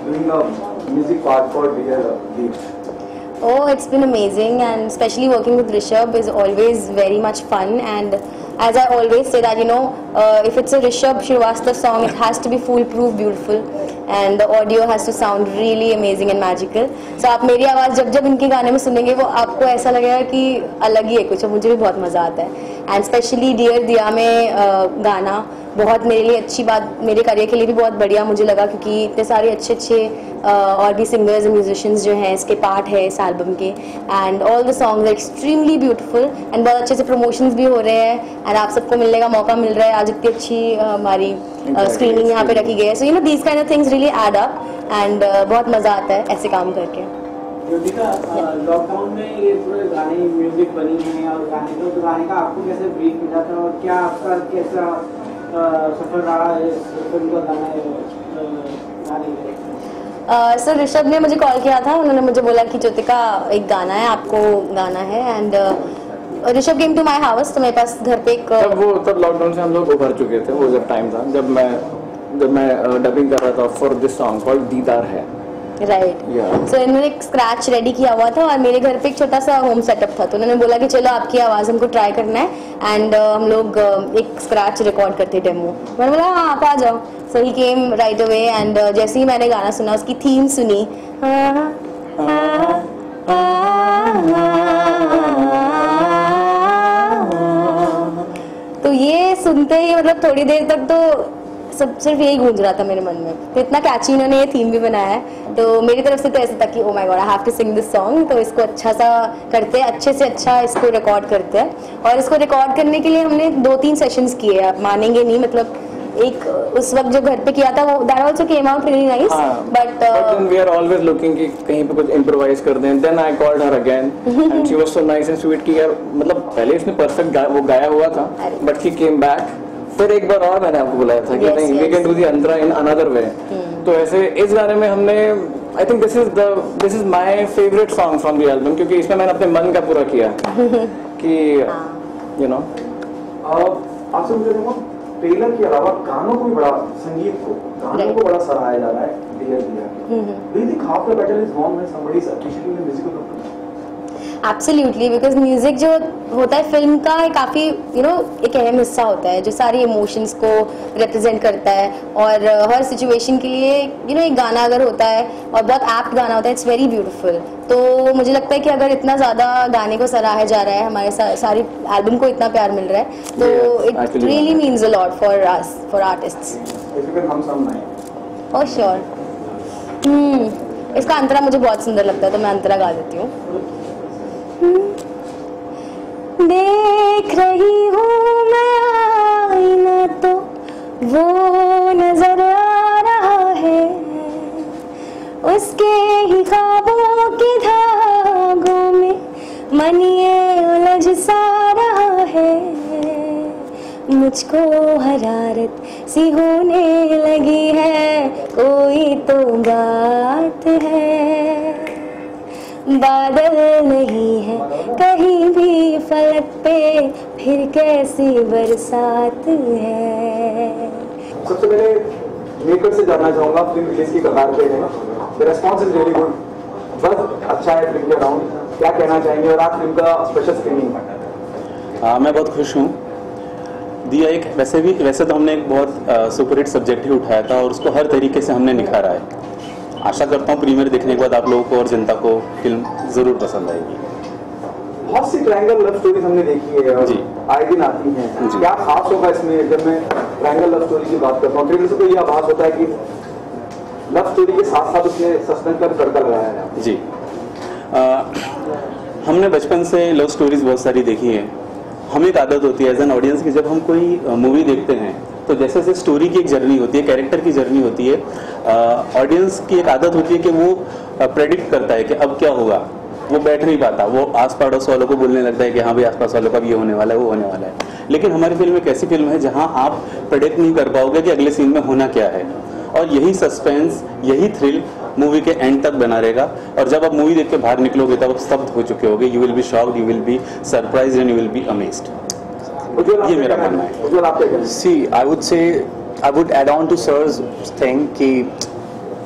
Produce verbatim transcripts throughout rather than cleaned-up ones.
doing a music part for Dear Deep? Oh, it's been amazing, and especially working with Rishabh is always very much fun. And as I always say that, you know, uh, if it's a Rishabh Shrivastava song, it has to be foolproof, beautiful, and the audio has to sound really amazing and magical. So आप मेरी आवाज़ जब जब इनके गाने में सुनेंगे वो आपको ऐसा लगेगा कि अलग ही है कुछ, और मुझे भी बहुत मज़ा आता है. एंड स्पेशली डियर दिया में uh, गाना बहुत मेरे लिए अच्छी बात, मेरे करियर के लिए भी बहुत बढ़िया मुझे लगा, क्योंकि इतने सारे अच्छे अच्छे uh, और भी सिंगर्स एंड म्यूजिशियंस जो हैं इसके पार्ट है इस एल्बम के. And all the songs are extremely beautiful and बहुत अच्छे से प्रमोशंस भी हो रहे हैं, एंड आप सबको मिलने का मौका मिल रहा है. आज इतनी अच्छी uh, हमारी स्क्रीनिंग uh, यहाँ पे रखी गई है. So you know these kind of things really add up, and बहुत मज़ा आता है ऐसे काम करके. लॉकडाउन में ये पूरे गाने म्यूजिक बनी है और गाने को तो गाने का आपको कैसे ब्रीफ मिला था और क्या आपका कैसा सफर रहा है फिल्म का गाना गाने? सर ऋषभ ने मुझे कॉल किया था, उन्होंने मुझे बोला कि ज्योतिका एक गाना है, आपको गाना है. And Rishabh came to my house, तो मेरे पास घर पे एक तब वो तब लॉकडाउन से हम लोग उभर चुके थे. वो जब टाइम था जब मैं जब मैं डबिंग कर रहा था फॉर दिस सॉन्ग कॉल्ड दीदार है, राइट. सो इन्होंने एक स्क्रैच रेडी किया हुआ था और मेरे घर पे एक छोटा सा होम सेटअप था, तो उन्होंने बोला कि चलो आपकी आवाज़ हमको ट्राई करना है, एंड uh, हम लोग uh, एक स्क्रैच रिकॉर्ड करते डेमो. मैंने बोला हाँ आप आ जाओ. So he came right away, and जैसे ही मैंने गाना सुना, उसकी थीम सुनी, तो ये सुनते ही मतलब थोड़ी देर तक तो सब सिर्फ यही गूंज रहा था मेरे मन में. तो इतना कैची इन्होंने ये थीम भी बनाया है, तो मेरी तरफ से तो ऐसा था कि oh my god I have to sing this song. तो इसको अच्छा सा करते हैं, अच्छे से अच्छा इसको रिकॉर्ड करते हैं. और इसको रिकॉर्ड करने के लिए हमने दो तीन सेशंस किए, आप मानेंगे नहीं. मतलब एक उस वक्त जो घर पे किया था वो that also came out really nice, but but we are always looking कि कहीं पे कुछ इम्प्रोवाइज कर दें. Then I called her again and she was so nice and sweet कि यार मतलब पहले उसने परफेक्ट वो गाया हुआ था, बट शी केम बैक. फिर एक बार और मैंने आपको बुलाया था कि नहीं वी कैन डू द अंतरा इन अनदर वे. तो ऐसे इस गाने में हमने I think this is the this is my favourite song from the album, क्योंकि इसमें मैंने अपने मन का पूरा किया कि यू नो. आपसे मुझे देखो ट्रेलर के अलावा गानों को भी बड़ा, संगीत को गानों को बड़ा सराहा जा रहा है डियर दिया. Do you think half the battle is won when somebody is appreciating the musical performance? Absolutely, because music जो होता है फिल्म का काफ़ी यू नो एक अहम हिस्सा होता है जो सारी इमोशंस को रिप्रेजेंट करता है. और uh, हर सिचुएशन के लिए यू नो एक गाना अगर होता है और बहुत एप्ट गाना होता है, इट्स वेरी ब्यूटीफुल. तो मुझे लगता है कि अगर इतना ज़्यादा गाने को सराहा जा रहा है, हमारे सा, सारी एल्बम को इतना प्यार मिल रहा है, तो it really means a lot for us, for artists. Oh sure. इसका अंतरा मुझे बहुत सुंदर लगता है, तो मैं अंतरा गा देती हूँ. देख रही हूँ मैं आईना तो वो नजर आ रहा है, उसके ही ख्वाबों के धागों में मन ये उलझ सा रहा है. मुझको हरारत सी होने लगी है, कोई तो बात है. बादल नहीं है कहीं भी फलक पे, फिर कैसी बरसात है. सबसे पहले मेकर से जानना चाहूंगा, फिल्म रिलीज की कगार पे है, the response is really good, बस अच्छा है फिल्म के अराउंड, क्या कहना चाहेंगे? और आज फिल्म का स्पेशल स्क्रीनिंग. हाँ मैं बहुत खुश हूँ. दिया एक वैसे भी वैसे तो हमने एक बहुत सुपरहिट सब्जेक्ट ही उठाया था और उसको हर तरीके से हमने निखारा है. आशा करता हूँ प्रीमियर देखने के बाद आप लोगों को और जनता को फिल्म जरूर पसंद आएगी. बहुत सी ट्रायंगल लव स्टोरीज हमने देखी है और आए दिन आती हैं. क्या खास होगा इसमें? जब मैं ट्रायंगल लव स्टोरी की बात करता हूँ ट्रेलर से तो ये आभास होता है कि लव स्टोरी के साथ साथ उसने सस्पेंस का तड़का लगाया है. जी आ, हमने बचपन से लव स्टोरीज बहुत सारी देखी है. हमें एक आदत होती है एज एन ऑडियंस की, जब हम कोई मूवी देखते हैं तो जैसे जैसे स्टोरी की एक जर्नी होती है, कैरेक्टर की जर्नी होती है, ऑडियंस की एक आदत होती है कि वो प्रेडिक्ट करता है कि अब क्या होगा. वो बैठ नहीं पाता, वो आस पड़ोस वालों को बोलने लगता है कि हाँ भाई आस पास वालों का भी ये होने वाला है, वो होने वाला है. लेकिन हमारी फिल्म एक ऐसी फिल्म है जहाँ आप प्रेडिक्ट नहीं कर पाओगे कि अगले सीन में होना क्या है, और यही सस्पेंस, यही थ्रिल मूवी के एंड तक बना रहेगा. और जब आप मूवी देख के बाहर निकलोगे तब आप स्तब्ध हो चुके होगे. You will be shocked, you will be surprised and you will be amazed. ये मेरा मानना है. See I would say I would add on to sir's thing कि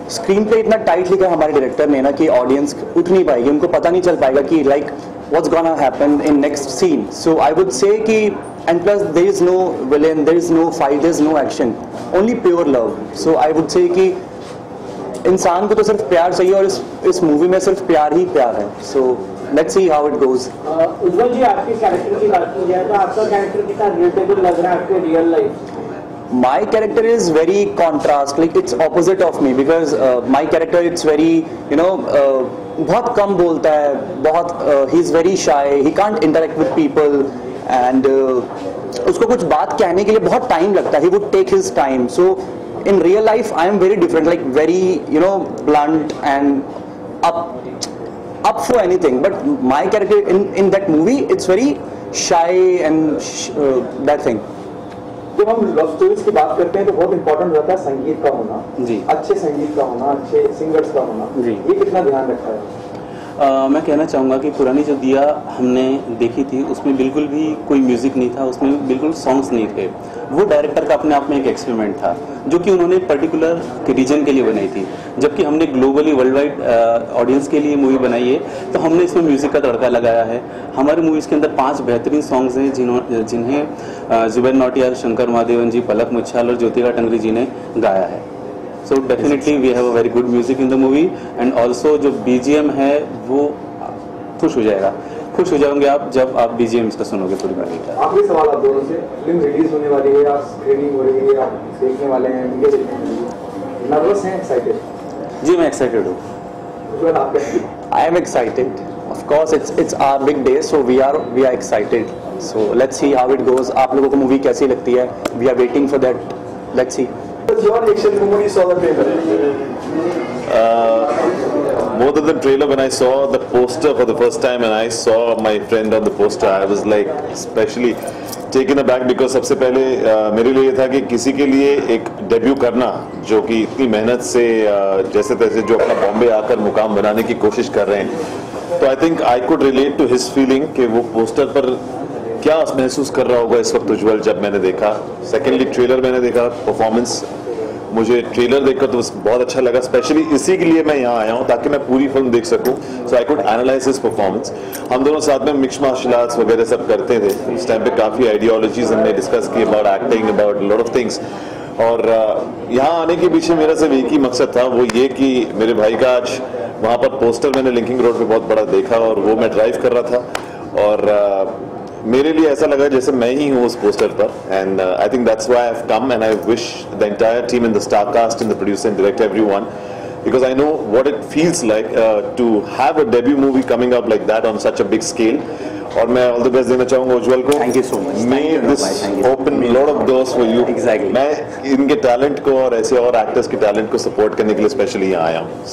स्क्रीन प्ले इतना टाइट लिखा है हमारे डायरेक्टर ने ना कि ऑडियंस उठ नहीं पाएगी, उनको पता नहीं चल पाएगा कि like what's gonna happen in next scene. So I would say कि and plus there is no villain, there is no fight, there is no action, only pure love. So I would say कि इंसान को तो सिर्फ प्यार चाहिए और इस इस मूवी में सिर्फ प्यार ही प्यार है. So let's see how it goes. Ujjwal ji, आपके कैरेक्टर की बात की जाए तो आपका कैरेक्टर कितना रिलेटेबल लग रहा है आपके real life? My character is very contrast, like it's opposite of me because uh, my character it's very you know uh, बहुत कम बोलता है, बहुत uh, he's very shy, he can't interact with people and uh, उसको कुछ बात कहने के लिए बहुत टाइम लगता है, he would take his time. So in real life I am very different, like very you know blunt and up up for anything, but my character in in that movie it's very shy and sh uh, that thing. जब हम love stories की बात करते हैं तो बहुत important रहता है संगीत का होना जी, अच्छे संगीत का होना, अच्छे सिंगर्स का होना जी. ये कितना ध्यान रखता है? आ, मैं कहना चाहूँगा कि पुरानी जो दिया हमने देखी थी उसमें बिल्कुल भी कोई म्यूज़िक नहीं था, उसमें बिल्कुल सॉन्ग्स नहीं थे. वो डायरेक्टर का अपने आप में एक एक्सपेरिमेंट था जो कि उन्होंने पर्टिकुलर रीजन के लिए बनाई थी. जबकि हमने ग्लोबली वर्ल्ड वाइड ऑडियंस के लिए मूवी बनाई है तो हमने इसमें म्यूज़िक का तड़का लगाया है. हमारी मूवीज़ के अंदर पांच बेहतरीन सॉन्ग्स हैं जिन्हों जिन्हें जुबैर नौटियाल, शंकर महादेवन जी, पलक मुच्छाल और ज्योतिका टंगरी जी ने गाया है. So definitely we have a very good music in the movie and also जो B G M है वो खुश हो जाएगा, खुश हो जाओगे आप जब आप B G M इसका सुनोगे पूरी मूवी का. आखिरी सवाल आप दोनों से, फिल्म रिलीज होने वाली है, आप स्क्रीनिंग हो रही है, आप देखने वाले हैं, मीडिया देखने वाले हैं, नर्वस हैं, एक्साइटेड? जी मैं एक्साइटेड हूँ. I am excited. Of course, it's it's our big day, so we are we are excited. So let's see how it goes. आप लोगों को मूवी कैसी लगती है? We are waiting for that. Let's see. What's your reaction to when you saw the trailer? Uh, more than the trailer, when I saw the poster for the first time and I saw my friend on the poster, I was like especially taken aback because सबसे पहले uh, मेरे लिए ये था कि किसी के लिए एक डेब्यू करना जो कि इतनी मेहनत से uh, जैसे तैसे जो अपना बॉम्बे आकर मुकाम बनाने की कोशिश कर रहे हैं, तो I think I could relate to his feeling कि वो पोस्टर पर क्या महसूस कर रहा होगा इस वक्त उज्जवल जब मैंने देखा. सेकेंडली ट्रेलर मैंने देखा, परफॉर्मेंस मुझे ट्रेलर देखकर तो बहुत अच्छा लगा. स्पेशली इसी के लिए मैं यहाँ आया हूँ ताकि मैं पूरी फिल्म देख सकूँ. So I could analyse his performance. हम दोनों साथ में मिक्स मार्शल आर्ट्स वगैरह सब करते थे. उस टाइम पे काफ़ी आइडियोलॉजीज हमने डिस्कस की about acting, about lot of things. और यहाँ आने के पीछे मेरा सिर्फ एक ही मकसद था, वो ये कि मेरे भाई का आज वहाँ पर पोस्टर मैंने लिंकिंग रोड पर बहुत बड़ा देखा और वो मैं ड्राइव कर रहा था और मेरे लिए ऐसा लगा जैसे मैं ही हूँ उस पोस्टर पर. And I think that's why I have come and I wish the entire team in the star cast in the producer and director everyone, because I know what it feels like uh, to have a debut movie coming up like that on such a big scale. और मैं all the best देना चाहूँगा उज्जवल को. Thank you so much. May this open lot of doors for you. Exactly. मैं इनके talent को और ऐसे और एक्टर्स के टैलेंट को सपोर्ट करने के लिए स्पेशली यहाँ आया हूँ.